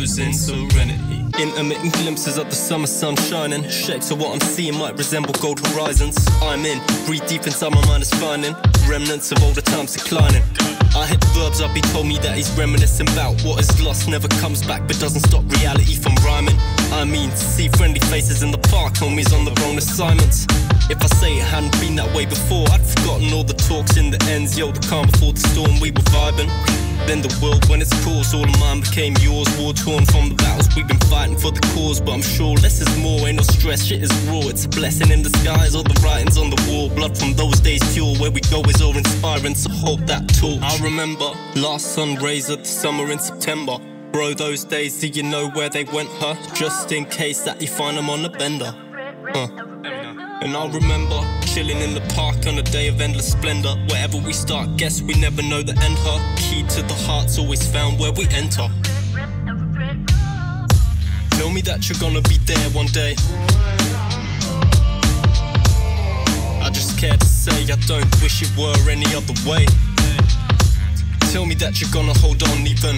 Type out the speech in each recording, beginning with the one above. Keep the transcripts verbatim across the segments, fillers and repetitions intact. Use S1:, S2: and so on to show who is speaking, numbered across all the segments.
S1: losing serenity. Intermittent glimpses of the summer sun shining. Shapes of what I'm seeing might resemble gold horizons. I'm in, breathe deep inside my mind is finding remnants of older times declining. I hit Verbz up, he told me that he's reminiscing about what is lost, never comes back but doesn't stop reality from rhyming. I mean, to see friendly faces in the park, homies on the wrong assignments. If I say it hadn't been that way before, I'd forgotten all the talks in the ends. Yo, the calm before the storm, we were vibing. Then the world when it's course, all of mine became yours. War torn from the battles, we've been fighting for the cause. But I'm sure less is more, ain't no stress, shit is raw. It's a blessing in disguise, all the writings on the wall. Blood from those days pure, where we go is all inspiring, so hold that torch. I remember last sun rays of the summer in September. Bro, those days, do you know where they went, huh? Just in case that you find them on the bender, huh? And I'll remember chilling in the park on a day of endless splendor. Wherever we start, guess we never know the end, huh? Key to the heart's always found where we enter. Tell me that you're gonna be there one day. I just care to say I don't wish it were any other way. Tell me that you're gonna hold on even,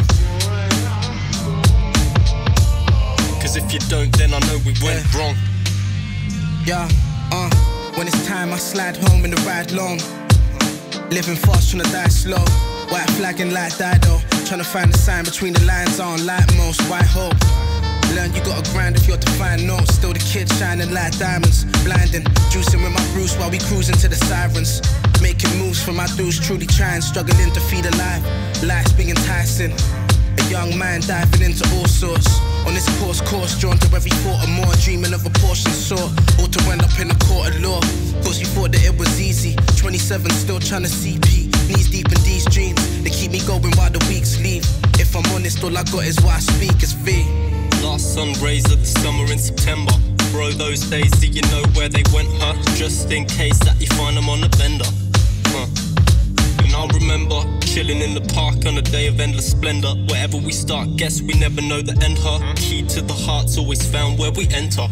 S1: cause if you don't then I know we went yeah. wrong.
S2: Yeah, uh, when it's time I slide home in the ride long. Living fast, tryna die slow. White flagging like Ditto. Tryna find the sign between the lines, I don't like most. White hope. Learn you gotta grind if you're to find notes. Still the kid shining like diamonds. Blinding, juicing with my Bruce while we cruising to the sirens. Making moves for my dudes, truly trying, struggling to feed a life. Life's being enticing. A young man diving into all sorts. On this course, course, drawn to every thought or more. Dreaming of a portion sort, all to end up in a court of law. Cause you thought that it was easy. twenty-seven, still trying to C P. Knees deep in these dreams, they keep me going while the weeks leave. If I'm honest, all I got is what I speak, is V.
S1: Last sun rays of the summer in September. Bro, those days, do you know where they went, huh? Just in case that you find them on the bender, huh? And I'll remember chilling in the park on a day of endless splendor. Wherever we start, guess we never know the end, huh? Key to the heart's always found where we enter.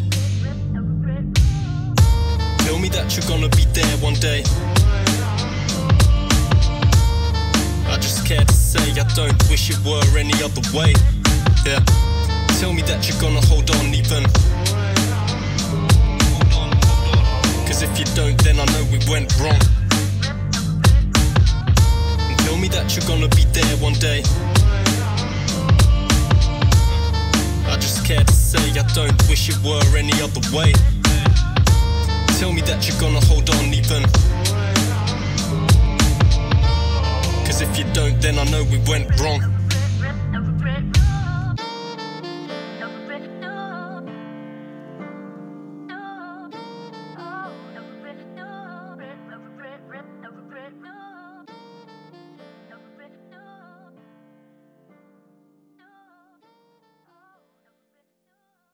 S1: Tell me that you're gonna be there one day. I just care to say I don't wish it were any other way. Yeah. Tell me that you're gonna hold on even, cause if you don't then I know we went wrong. And tell me that you're gonna be there one day. I just care to say I don't wish it were any other way. Tell me that you're gonna hold on even, cause if you don't then I know we went wrong.